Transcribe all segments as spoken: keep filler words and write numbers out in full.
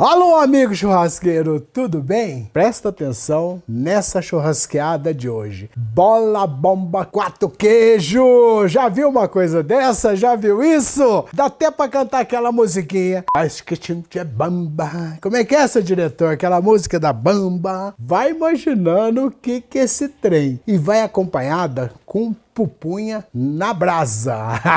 Alô, amigo churrasqueiro, tudo bem? Presta atenção nessa churrasqueada de hoje. Bola bomba quatro queijo! Já viu uma coisa dessa? Já viu isso? Dá até pra cantar aquela musiquinha. Acho que tinha bamba. Como é que é essa, diretor? Aquela música da bamba. Vai imaginando o que que é esse trem. E vai acompanhada com pupunha na brasa.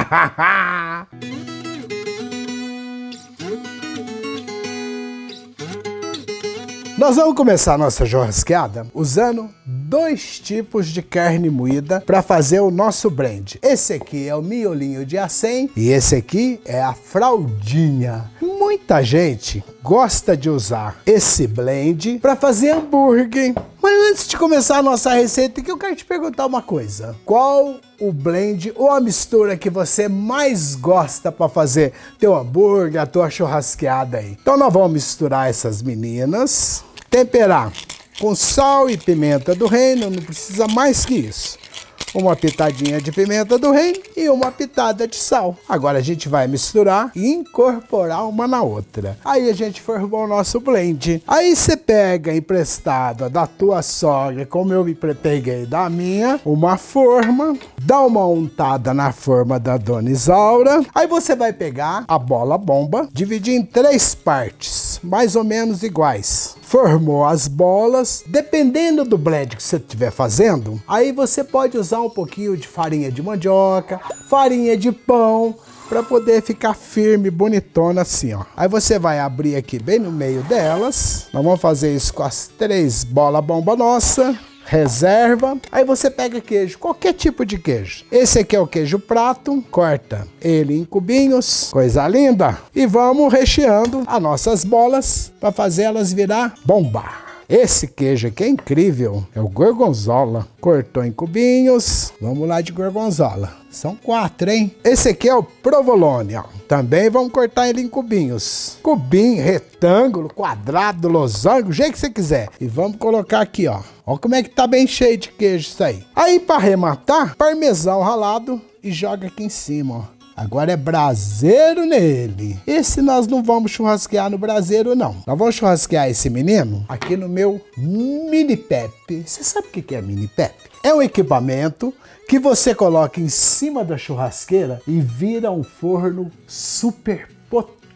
Nós vamos começar a nossa churrasqueada usando dois tipos de carne moída para fazer o nosso blend. Esse aqui é o miolinho de acém e esse aqui é a fraldinha. Muita gente gosta de usar esse blend para fazer hambúrguer. Mas antes de começar a nossa receita, eu quero te perguntar uma coisa. Qual o blend ou a mistura que você mais gosta para fazer teu hambúrguer, a tua churrasqueada aí? Então nós vamos misturar essas meninas, temperar com sal e pimenta do reino, não precisa mais que isso. Uma pitadinha de pimenta do reino e uma pitada de sal. Agora a gente vai misturar e incorporar uma na outra. Aí a gente formou o nosso blend. Aí você pega emprestada da tua sogra, como eu me peguei da minha, uma forma, dá uma untada na forma da dona Isaura. Aí você vai pegar a bola bomba, dividir em três partes, mais ou menos iguais. Formou as bolas, dependendo do blend que você estiver fazendo, aí você pode usar um pouquinho de farinha de mandioca, farinha de pão, para poder ficar firme, bonitona assim, ó. Aí você vai abrir aqui bem no meio delas. Nós vamos fazer isso com as três bolas bomba nossa. Reserva. Aí você pega queijo, qualquer tipo de queijo. Esse aqui é o queijo prato, corta ele em cubinhos, coisa linda. E vamos recheando as nossas bolas para fazer elas virar bomba. Esse queijo aqui é incrível, é o gorgonzola. Cortou em cubinhos, vamos lá de gorgonzola. São quatro, hein? Esse aqui é o provolone, ó. Também vamos cortar ele em cubinhos. Cubinho, retângulo, quadrado, losango, o jeito que você quiser. E vamos colocar aqui, ó. Ó como é que tá bem cheio de queijo isso aí. Aí para arrematar, parmesão ralado e joga aqui em cima, ó. Agora é braseiro nele. Esse nós não vamos churrasquear no braseiro, não. Nós vamos churrasquear esse menino aqui no meu Mini Pep. Você sabe o que é Mini Pep? É um equipamento que você coloca em cima da churrasqueira e vira um forno super potente.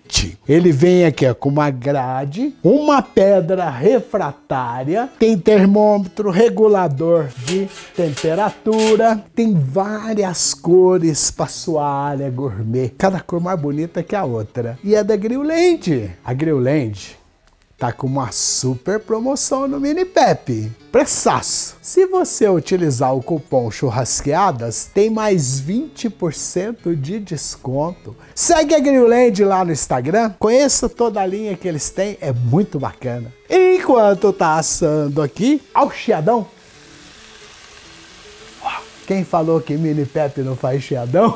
Ele vem aqui ó, com uma grade, uma pedra refratária, tem termômetro, regulador de temperatura, tem várias cores para sua área gourmet, cada cor mais bonita que a outra. E é da Grillland. A Grillland tá com uma super promoção no Mini Pep. Preçaço! Se você utilizar o cupom churrasqueadas, tem mais vinte por cento de desconto. Segue a Grillland lá no Instagram, conheça toda a linha que eles têm, é muito bacana. Enquanto tá assando aqui, ao chiadão. Quem falou que Mini Pep não faz chiadão?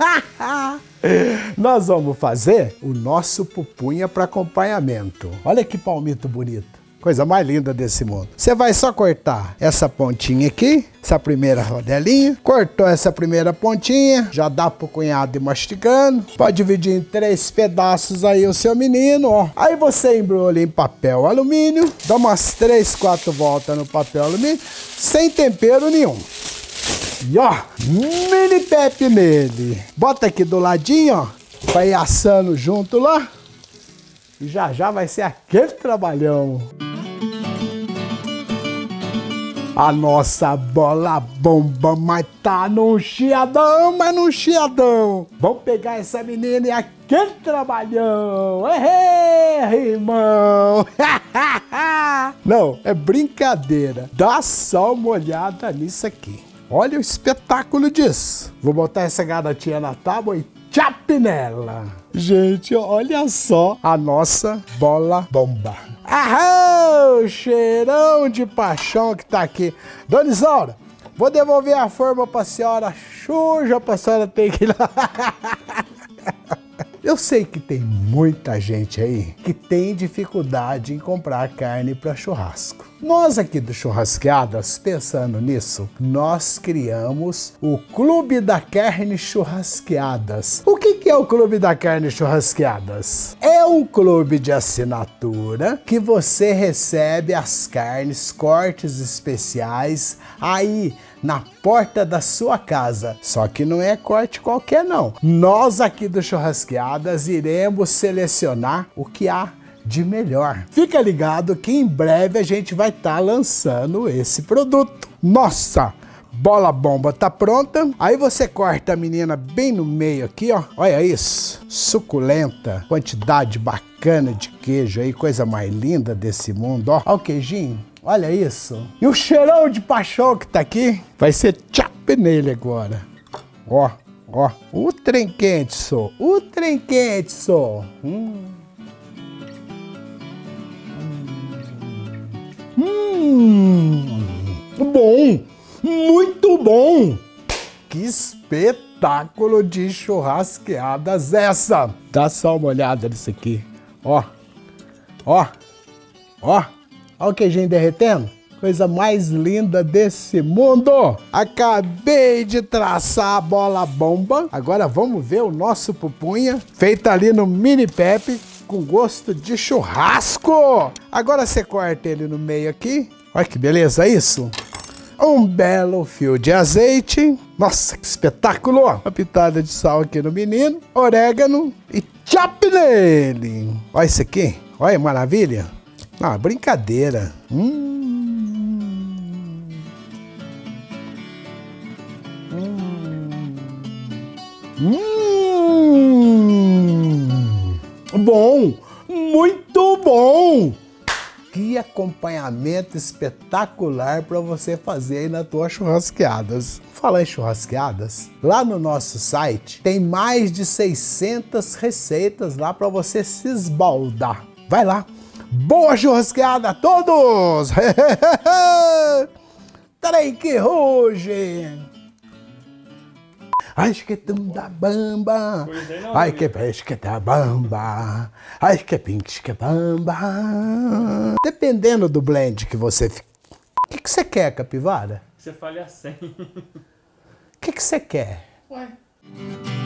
Nós vamos fazer o nosso pupunha para acompanhamento. Olha que palmito bonito. Coisa mais linda desse mundo. Você vai só cortar essa pontinha aqui, essa primeira rodelinha. Cortou essa primeira pontinha, já dá pro cunhado ir mastigando. Pode dividir em três pedaços aí o seu menino, ó. Aí você embrulha em papel alumínio, dá umas três, quatro voltas no papel alumínio, sem tempero nenhum. E ó, Mini Pep nele. Bota aqui do ladinho, ó, pra ir assando junto lá. E já já vai ser aquele trabalhão. A nossa bola bomba, mas tá num chiadão, mas num chiadão. Vamos pegar essa menina e aquele trabalhão. Ehê, irmão. Não, é brincadeira. Dá só uma olhada nisso aqui. Olha o espetáculo disso. Vou botar essa garotinha na tábua e tchap nela. Gente, olha só a nossa bola bomba. Aham, cheirão de paixão que tá aqui. Dona Isaura, vou devolver a forma pra senhora suja, pra senhora ter que ir lá. Eu sei que tem muita gente aí que tem dificuldade em comprar carne para churrasco. Nós aqui do Churrasqueadas, pensando nisso, nós criamos o Clube da Carne Churrasqueadas. O que que é o Clube da Carne Churrasqueadas? É um clube de assinatura que você recebe as carnes, cortes especiais aí na porta da sua casa. Só que não é corte qualquer não. Nós aqui do Churrasqueadas iremos selecionar o que há de melhor. Fica ligado que em breve a gente vai estar tá lançando esse produto. Nossa, bola bomba tá pronta. Aí você corta a menina bem no meio aqui, ó. Olha isso, suculenta, quantidade bacana de queijo aí, coisa mais linda desse mundo, ó. Olha o queijinho. Olha isso. E o cheirão de paixão que tá aqui vai ser chap nele agora. Ó, ó. O trem quente, só. O trem quente, só. Hum. Hum. Bom. Muito bom. Que espetáculo de churrasqueadas essa. Dá só uma olhada nisso aqui. Ó. Ó. Ó. Olha o queijinho derretendo. Coisa mais linda desse mundo. Acabei de traçar a bola bomba. Agora vamos ver o nosso pupunha. Feito ali no mini pepe. Com gosto de churrasco. Agora você corta ele no meio aqui. Olha que beleza isso. Um belo fio de azeite. Nossa, que espetáculo. Uma pitada de sal aqui no menino. Orégano. E chop nele. Olha isso aqui. Olha, maravilha. Ah, brincadeira. Hum. Hum. Bom, muito bom. Que acompanhamento espetacular para você fazer aí nas tuas churrasqueadas. Falar em churrasqueadas, lá no nosso site tem mais de seiscentas receitas lá para você se esbaldar. Vai lá. Boa churrasqueada a todos! Trem que ruge! Ai, que da bamba! Ai, que peixe que da bamba! Ai, que pinche que bamba! Dependendo do blend que você... O que que você quer, capivara? Você fale assim. O que que você quer? Ué.